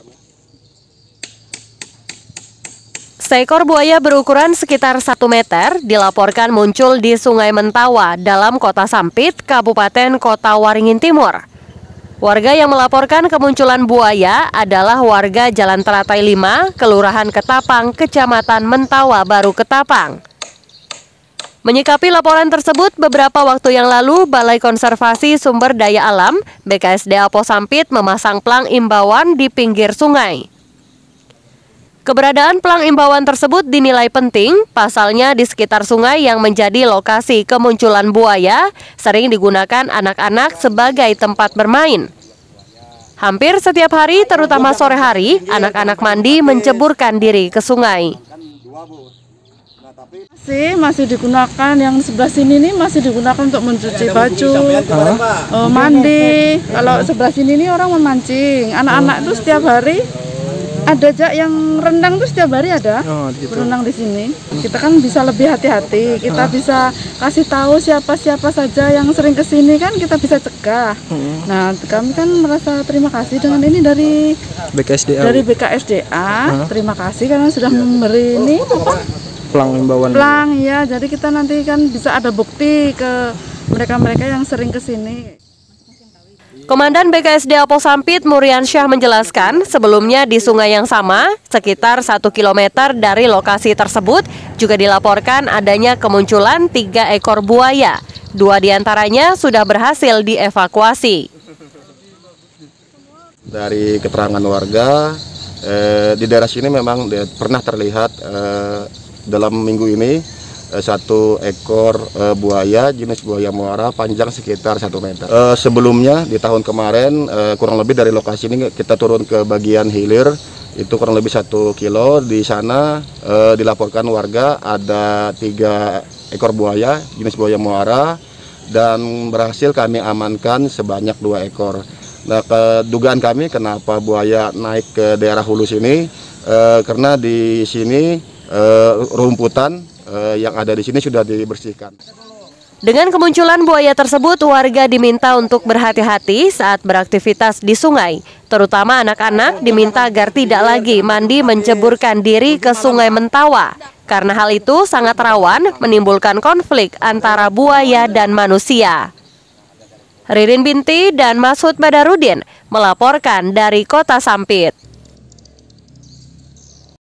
Seekor buaya berukuran sekitar 1 meter dilaporkan muncul di Sungai Mentawa dalam Kota Sampit, Kabupaten Kota Waringin Timur. Warga yang melaporkan kemunculan buaya adalah warga Jalan Teratai 5, Kelurahan Ketapang, Kecamatan Mentawa Baru Ketapang. Menyikapi laporan tersebut, beberapa waktu yang lalu, Balai Konservasi Sumber Daya Alam BKSDA Pos Sampit memasang plang imbauan di pinggir sungai. Keberadaan plang imbauan tersebut dinilai penting, pasalnya di sekitar sungai yang menjadi lokasi kemunculan buaya sering digunakan anak-anak sebagai tempat bermain. Hampir setiap hari, terutama sore hari, anak-anak mandi menceburkan diri ke sungai. Masih digunakan, yang sebelah sini nih masih digunakan untuk mencuci baju, mandi. Kalau sebelah sini nih orang memancing, anak-anak tuh setiap hari ada aja yang rendang tuh setiap hari ada berenang di sini. Kita kan bisa lebih hati-hati, kita bisa kasih tahu siapa-siapa saja yang sering ke sini kan kita bisa cegah. Nah, kami kan merasa terima kasih dengan ini dari BKSDA. Terima kasih karena sudah memberi ini plang imbauan. Plang ya, jadi kita nanti kan bisa ada bukti ke mereka-mereka yang sering ke sini. Komandan BKSDA Pos Sampit Muriansyah menjelaskan, sebelumnya di sungai yang sama, sekitar 1 km dari lokasi tersebut, juga dilaporkan adanya kemunculan 3 ekor buaya. 2 diantaranya sudah berhasil dievakuasi. Dari keterangan warga, di daerah sini memang pernah terlihat dalam minggu ini 1 ekor buaya jenis buaya muara panjang sekitar 1 meter. Sebelumnya di tahun kemarin kurang lebih dari lokasi ini kita turun ke bagian hilir, itu kurang lebih 1 kilo. Di sana dilaporkan warga ada 3 ekor buaya jenis buaya muara dan berhasil kami amankan sebanyak 2 ekor. Nah, kedugaan kami kenapa buaya naik ke daerah hulu sini karena di sini rumputan yang ada di sini sudah dibersihkan. Dengan kemunculan buaya tersebut, warga diminta untuk berhati-hati saat beraktivitas di sungai. Terutama anak-anak diminta agar tidak lagi mandi menceburkan diri ke Sungai Mentawa. Karena hal itu sangat rawan menimbulkan konflik antara buaya dan manusia. Ririn Binti dan Masud Badarudin melaporkan dari Kota Sampit.